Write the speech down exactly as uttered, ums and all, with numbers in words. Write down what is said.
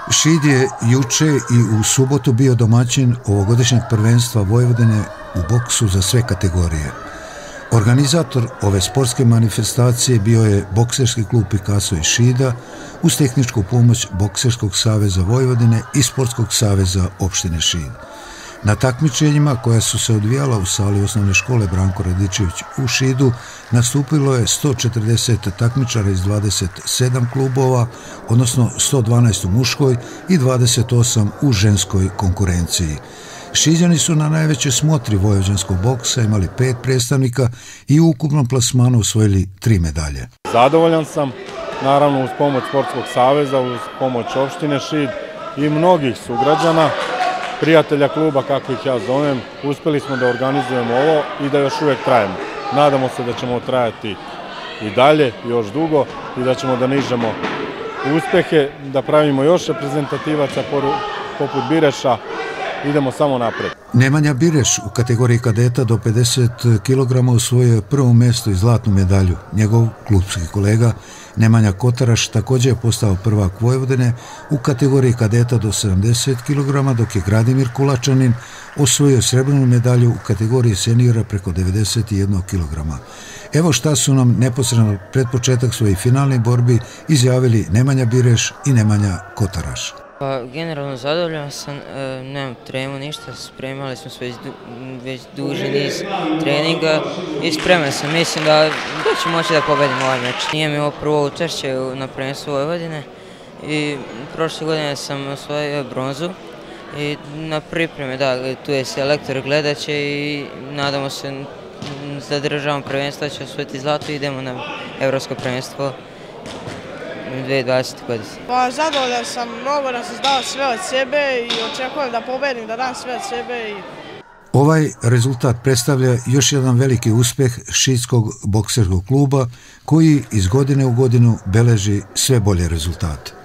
Šid je juče i u subotu bio domaćin ovogodišnjeg prvenstva Vojvodine u boksu za sve kategorije. Organizator ove sportske manifestacije bio je Bokserski klub Picasso iz Šida uz tehničku pomoć Bokserskog saveza Vojvodine i Sportskog saveza opštine Šid. Na takmičenjima koja su se odvijala u sali osnovne škole Branko Radičević u Šidu nastupilo je sto četrdeset takmičara iz dvadeset sedam klubova, odnosno sto dvanaest u muškoj i dvadeset osam u ženskoj konkurenciji. Šiđani su na najvećoj smotri vojvođanskog boksa imali pet predstavnika i u ukupnom plasmanu osvojili tri medalje. Zadovoljan sam, naravno uz pomoć Sportskog saveza, uz pomoć opštine Šid i mnogih sugrađana, prijatelja kluba, kako ih ja zovem, uspeli smo da organizujemo ovo i da još uvijek trajemo. Nadamo se da ćemo trajati i dalje, još dugo i da ćemo da nižemo uspehe, da pravimo još reprezentativaca poput Bireša, idemo samo napred. Nemanja Bireš u kategoriji kadeta do pedeset kilograma osvojio je prvo mjesto i zlatnu medalju. Njegov klubski kolega Nemanja Kotaraš također je postao prvak Vojvodine u kategoriji kadeta do sedamdeset kilograma, dok je Gradimir Kulačanin osvojio srebrnu medalju u kategoriji seniora preko devedeset jedan kilograma. Evo šta su nam neposredno pred početak svojih finalnih borbi izjavili Nemanja Bireš i Nemanja Kotaraš. Pa, generalno zadovoljan sam, e, nemam tremu ništa, spremali smo se već, du, već duži niz treninga i spreman sam, mislim da, da ću moći da pobedim ovaj meč. Nije mi ovo prvo učešće na prvenstvu Vojvodine i prošle godine sam osvojio bronzu i na pripreme, da, tu je selektor, gledat će i nadamo se da državamo prvenstvo, će osvojiti zlato i idemo na evropsko prvenstvo dve hiljade dvadesete. godine. Pa zadovoljan sam, mnogo da sam dao sve od sebe i očekujem da pobedim, da dam sve od sebe. I... Ovaj rezultat predstavlja još jedan veliki uspjeh Šidskog bokserskog kluba koji iz godine u godinu beleži sve bolje rezultate.